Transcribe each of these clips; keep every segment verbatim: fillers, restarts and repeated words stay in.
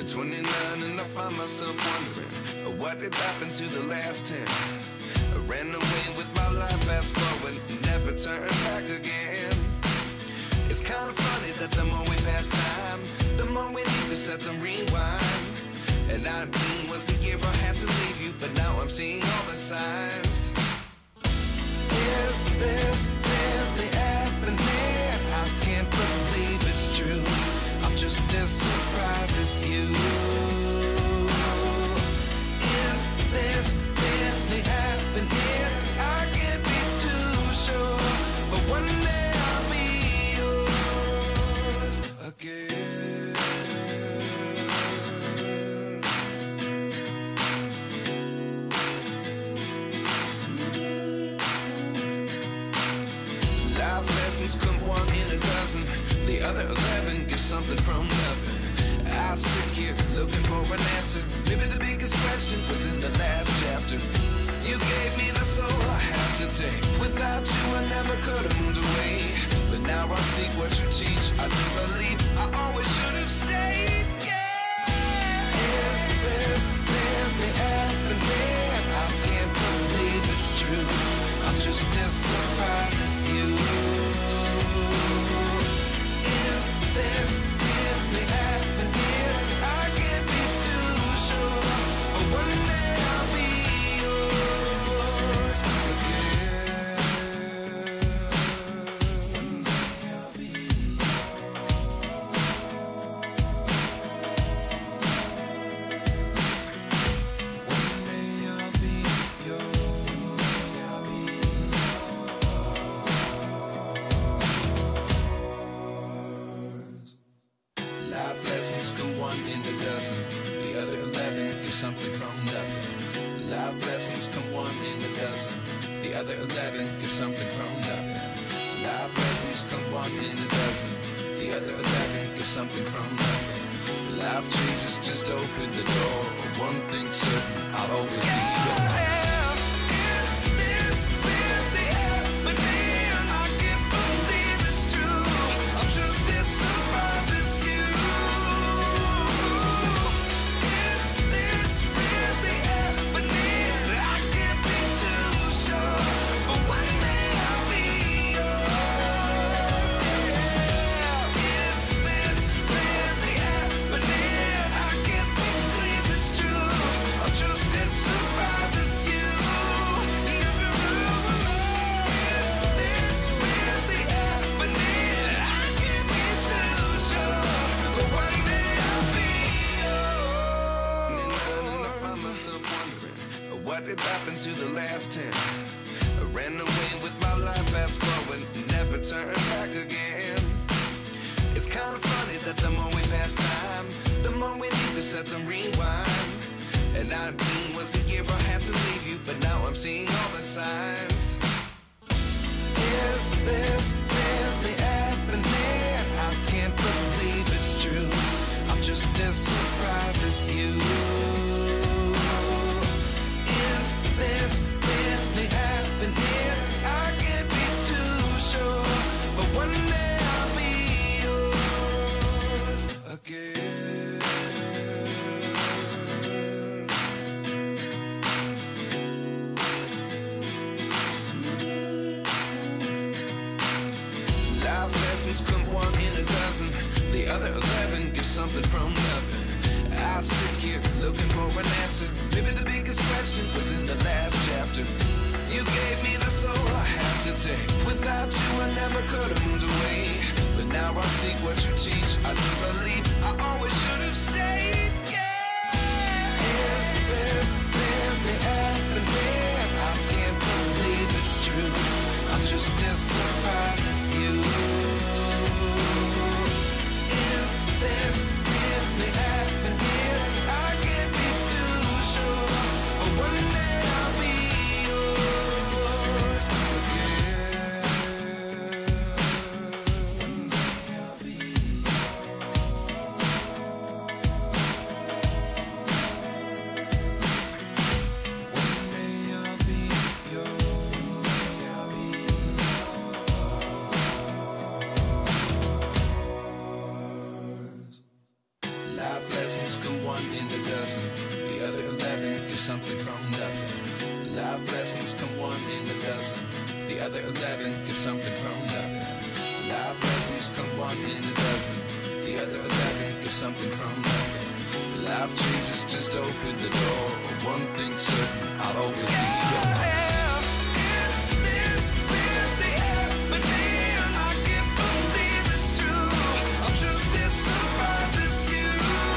twenty-nine and I find myself wondering, uh, what did happen to the last ten? I ran away with my life, fast forward, never turn back again. It's kind of funny that the more we pass time, the more we need to set them rewind. And nineteen was the year I had to leave you, but now I'm seeing all the signs. Is this really happening? I can't believe it's true. I'm just as surprised as you. Is this really happening? I can't be too sure, but one day I'll be yours again. Life lessons come one in a dozen. The other eleven get something from nothing. I sit here looking for an answer. Maybe the biggest question was in the last chapter. You gave me the soul I have today. Without you I never could have moved away. But now I see what you teach. I do believe I always should have stayed. Yeah. Is this really happening? I can't believe it's true. I'm just as surprised as you. Is this really happening? I can't be too sure, but one day I'll be yours again. One day I'll be yours. One day I'll be yours. Life lessons come one in a dozen. The other eleven get something from nothing. Life lessons come one in a dozen. The other eleven get something from nothing. Life lessons come one in a dozen. The other eleven get something from nothing. Life changes just open the door. One thing's certain, I'll always be yours. Is this really happening? I can't believe it's true. I'm just as surprised as you. What did happen to the last ten? I ran away with my life, fast forward, never turn back again. It's kind of funny that the more we pass time, the more we need to set them rewind. And nineteen was the year I had to leave you, but now I'm seeing all the signs. Is this really happening? I can't believe it's true. I'm just as surprised as you. Is this really happening? I can't be too sure, but one day I'll be yours again. Life lessons come one in a dozen. The other eleven get something from nothing. I sit here looking for an answer. Maybe the biggest question was in the last chapter. You gave me the soul I have today. Without you I never could have moved away. But now I see what you teach. I do believe I always should have stayed. Yeah. Is this really happening? I can't believe it's true. I'm just as surprised as you. Is this really happening? I can't be too sure, but one day I'll be yours again. One day I'll be yours. lessons come one in a dozen. The other eleven get something from nothing. Life lessons come one in a dozen. The other eleven get something from nothing. Life lessons come one in a dozen. The other eleven get something from nothing. Life changes, just open the door. One thing's certain, I'll always be yours. Is this really happening? I can't believe it's true. I'm just as surprised as you.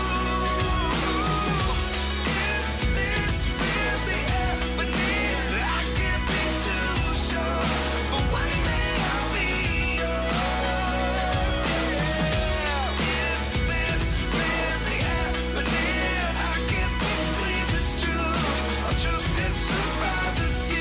Is this really happening? I can't be too sure, but one day I'll be yours. Yeah. Is this really happening? I can't believe it's true. I'm just as surprised as you.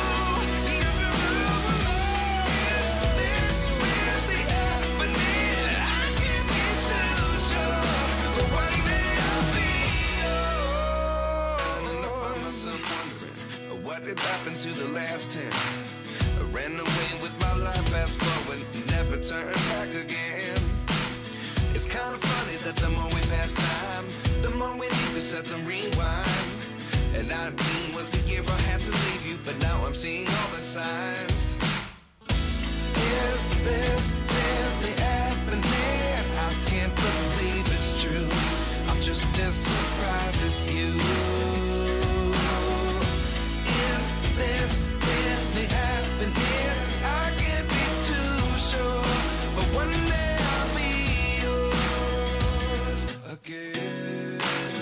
Is this really happening? I can't be too sure, but one day I'll be yours. And I find myself wondering, what did happen to the last ten? I ran away with my life, fast forward, never turn back again. It's kind of funny that the more we pass time, the more we need to set them rewind. And nineteen was the year I had to leave you, but now I'm seeing all the signs. Is this really happening? I can't believe it's true. I'm just as surprised as you. Is this really happening? I can't be too sure, but one day I'll be yours again.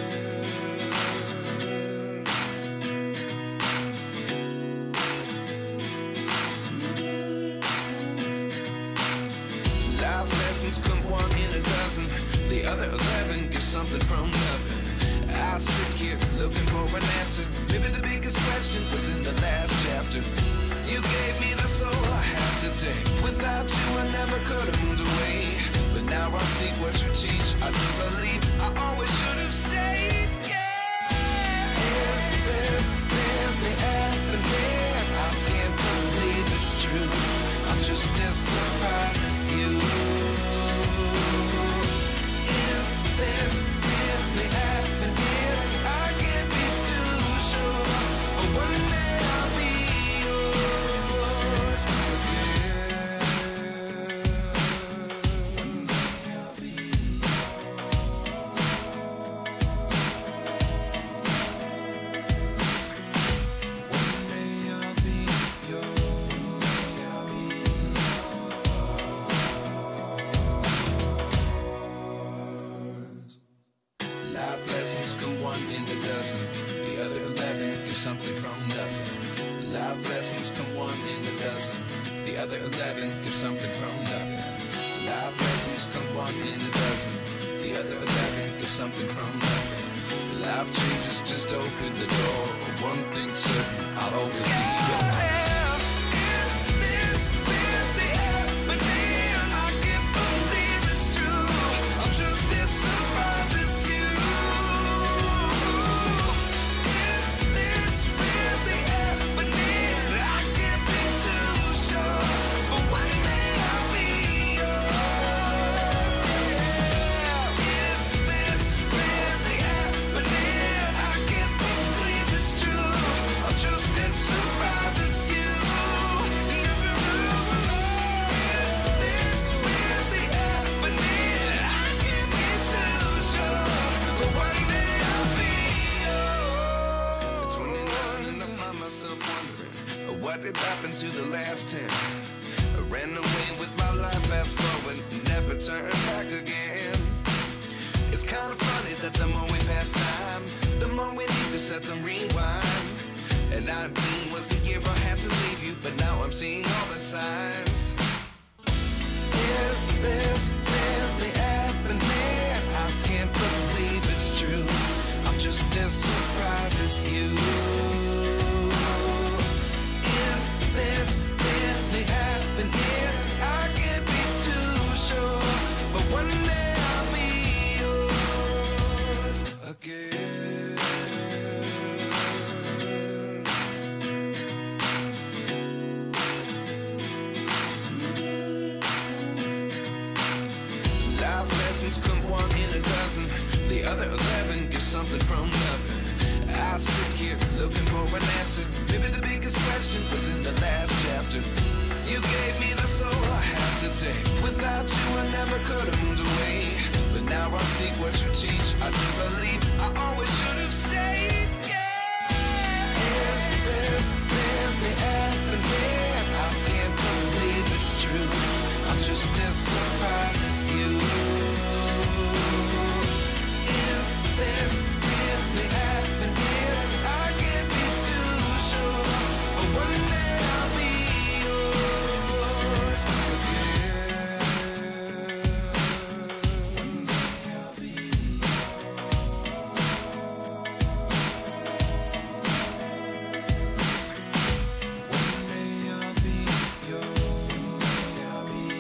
Life lessons come one in a dozen. The other eleven get something from nothing. I sit here looking for an answer. Maybe the biggest question was in the last chapter. You gave me the soul I have today. Without you I never could have moved away. But now I see what you teach. I do believe I always should have stayed. Yeah. Is this really happening? I can't believe it's true. I'm just as surprised as you. Is this really happening? I can't be too sure, but one day I'll be yours again. One day I'll be yours. One day I'll be yours. Life lessons come one in a dozen. The other eleven get something from nothing. Life lessons come one in a dozen. The other eleven get something from nothing. Life lessons come one in a dozen. The other eleven get something from nothing. Life changes, just open the door. One thing's certain, I'll always be yours. Is this really happening? I can't believe it's true. I'm just as surprised as you. Is this really happening? I can't be too sure, but one day I'll be yours. Yeah. Is this really happening? I can't believe it's true. I'm just as surprised as you. Is this really happening? I can't be too sure, but one day I'll be yours. At twenty-nine and I find myself wondering, what did happen to the last ten? I ran away with my life, fast forward, never turn back again. It's kind of funny that the more we pass time, the more we need to set them rewind. And nineteen was the year I had to leave you, but now I'm seeing all the signs. Is this really happening? I can't believe it's true. I'm just as surprised as you. Is this really happening? I can't be too sure, but one day I'll be yours again. Life lessons come one in a dozen. The other eleven get something from nothing. I sit here looking for an answer. Maybe the biggest question was in the last chapter. You gave me the soul I have today. Without you I never could have moved away. But now I seek what you teach. I do believe I always should have stayed. Yeah. Is this really happening? I can't believe it's true. I'm just as surprised as you. Is this really happening? I can't be too sure. But one day I'll be yours again. One day I'll be One day I'll be yours. I'll be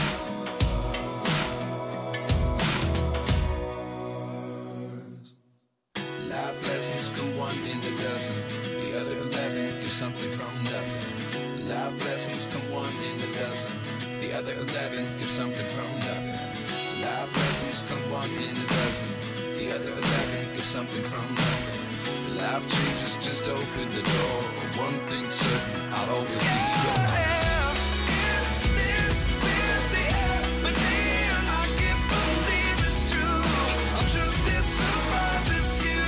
yours. Life lessons come one in a dozen. The other eleven get something from nothing. Life lessons come one in a dozen. The other eleven get something from nothing. Life lessons come one in a dozen. The other eleven get something from nothing. Life changes just open the door. One thing's certain, I'll always be yours. Is this really happening? I can't believe it's true. I'm just as surprised as you.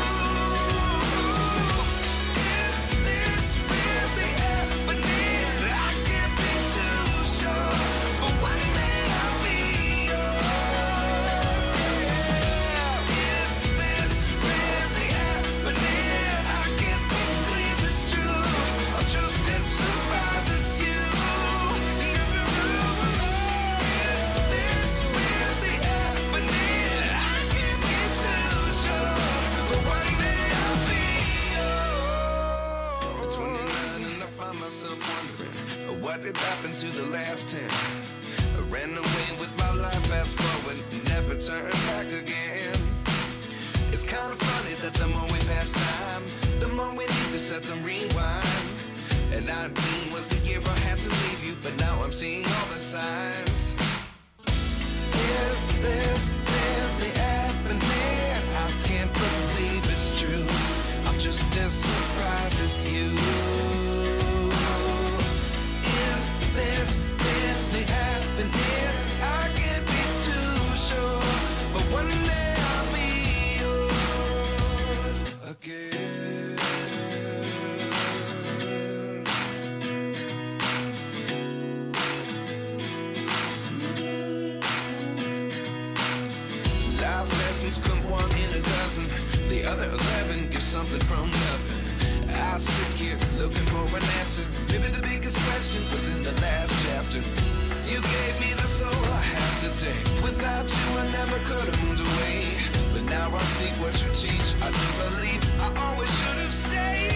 Is this really happening? I can't be too sure. But one day I'll be yours. Is this really happening? I can't believe it's true. I'm just as surprised as you. Is this really happening? I can't be too sure. But one day I'll be yours. twenty-nine and I find myself wondering uh, what did happen to the last ten. I ran away with my life, fast forward, never turn back again. It's kind of funny that the more we pass time, the more we need to set them rewind. And nineteen was the year I had to leave you, but now I'm seeing all the signs. Is this really happening? I can't believe it's true. I'm just as surprised as you. Is this really happening? I can't be too sure. But one day I'll be yours again. Life lessons come one in a dozen. The other eleven get something from nothing. I sit here looking for an answer. Maybe the biggest question was in the last chapter. You gave me the soul I have today. Without you I never could have moved away. But now I seek what you teach. I do believe I always should have stayed.